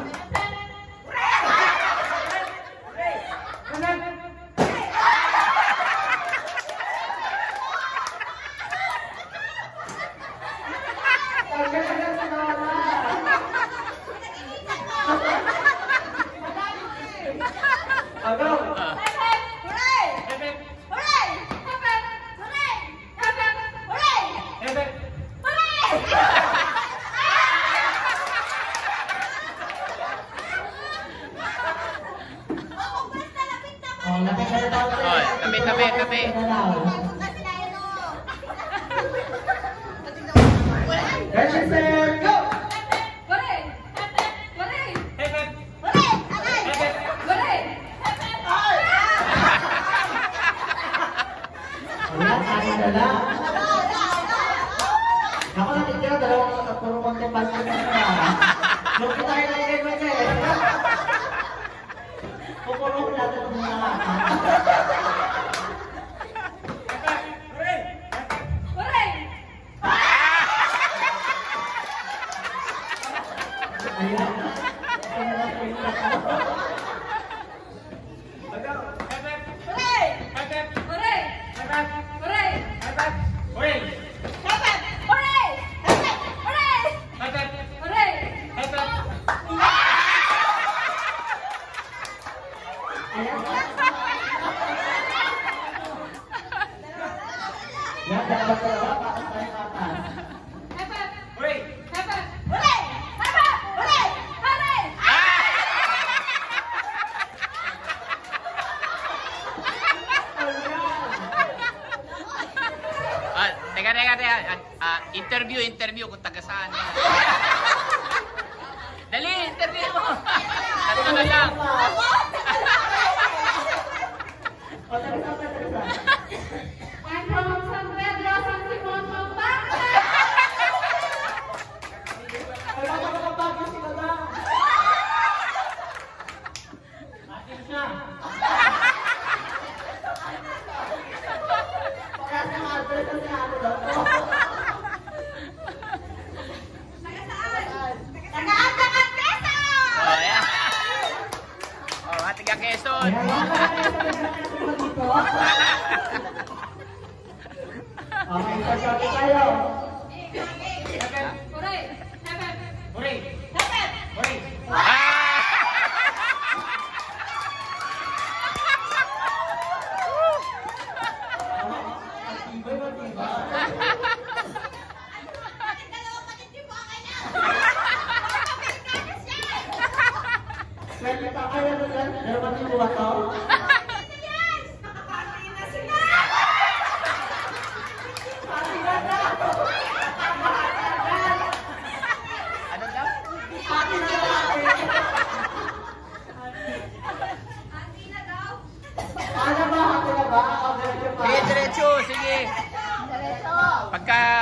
Tabi. Register, go! Wala, kaya na lang. Ako natitira, dalawang puro kontepan ko na siya. Look tayo na yung game eh. Pupuro natin ang mga Teka. Interview kung taga saan. Dali, interview mo. Tatlo na lang. I'm from San Pedro, San Simon, Pampanga. Tiga Quezon. Okay, sasabi tayo. Swerte pa kayo doon. Meron yung buwa to? Ano daw? Ano ba? Sige, diretso. Sige. Pagka